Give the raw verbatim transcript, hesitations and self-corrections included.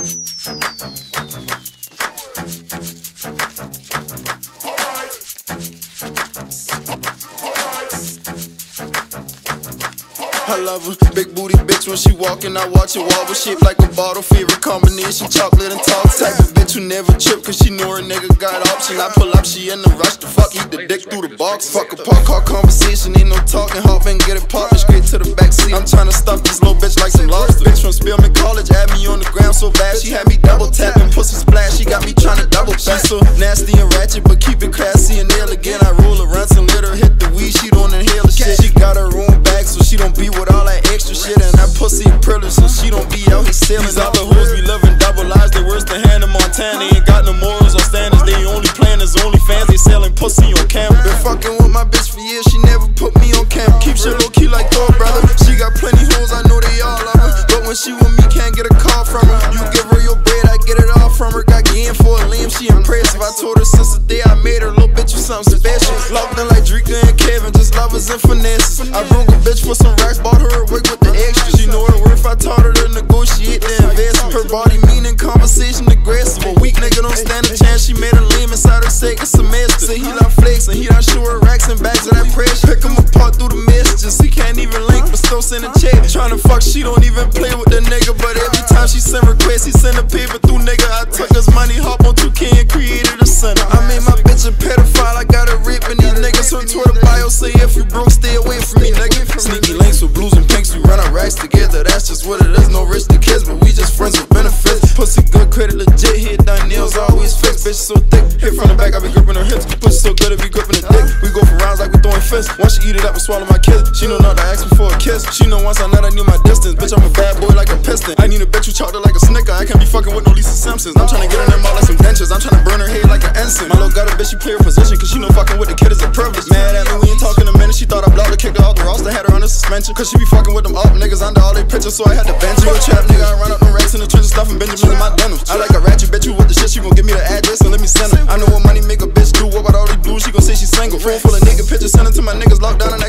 I love her, big booty bitch when she walkin', I watch her walk with shaped like a bottle. Favorite combination, chocolate and talk. Type of bitch who never trip, cause she know her nigga got option. I pull up, she in the rush to fuck, eat the dick through the box. Fuck a park car conversation, ain't no talking. Hop and get it poppin', straight to the backseat. I'm tryna stuff this little bitch like some lobster. Bitch from Spelman College, had me on the ground so bad. She had me double tapping, pussy splash. She got me tryna double back. She so nasty and ratchet, but keep it classy and elegant. I roll around and let her hit the weed, she don't inhale the shit. She got her own bag, so she don't be with all that extra shit. And that pussy privileged, so she don't be out here selling. These other hoes be living double lives, they worse than Hannah Montana. They ain't got no morals or standards, they only playing as only fans. They selling pussy on camera. Been fucking with my bitch for years, she never put me on camera. Keep shit low key like Thor, brother. She got plenty hoes, I know they all love her. But when she with me, can't get a call from her. You give her your bread, I get it all from her. Got game for a limb, she impressive. I told her since the day I made her, little bitch, you something special. Locked in like Drika and Kevin, just lovers and finesses. I broke a bitch for some racks, bought her a wig with the extras. She know her worth, I taught her to negotiate the investment. Her body mean and conversation aggressive. A weak nigga don't stand a chance, she made a lame inside her second semester. Say he not flexing, he not show her racks and bags of that pressure. Pick him apart through the messages, he can't even link, but still send a check. Tryna fuck, she don't even play with the nigga, but every time she send requests, he send a paper through nigga. I took his money, hop on two K and created a center. I made my bitch a pedophile, I got her raping these niggas. Her Twitter bio say if you broke, stay away from me, nigga. Sneaky links with blues and pinks, we run our racks together. That's just what it is, no rich to kids, but we just friends with benefits. Pussy good, credit legit, hit done nails always fixed. Bitch so thick, hit from the back, I be gripping her hips. Pussy so good, it be gripping the dick. We go for rounds like we throwing fists. Once she eat it up and swallow my kiss, she know not to ask me for a kiss. She know once I let I knew my distance. Bitch, I'm a bad boy like a piston. I need a bitch who chopped her like a snicker. I can't be fucking with no Lisa Simpsons. I'm tryna get in there mouth like some dentures. I'm tryna burn her head like an ensign. My little got a bitch, she play her position, cause she know fucking with the kid is a privilege. Mad at me, we ain't talking a minute. She thought I blocked her, kicked her off the roster, had her under suspension. Cause she be fucking with them up niggas under all they pictures, so I had to bench her. Trap nigga, I run up them racks in the trenches, stuffing Benjamins in my denim. I like a ratchet bitch who with the shit, she gon' give me the address and let me send her. I know what money make a bitch do, what about all these blues, she gon' say she's single. Phone full of nigga pictures, send it to my niggas locked down in the